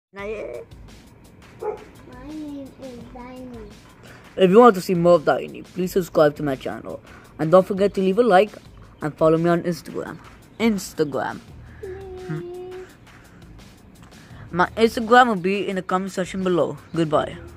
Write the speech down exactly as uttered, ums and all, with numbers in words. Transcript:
My name is Diny. If you want to see more of Diny, please subscribe to my channel. And don't forget to leave a like and follow me on Instagram. Instagram. Hmm. My Instagram will be in the comment section below. Goodbye.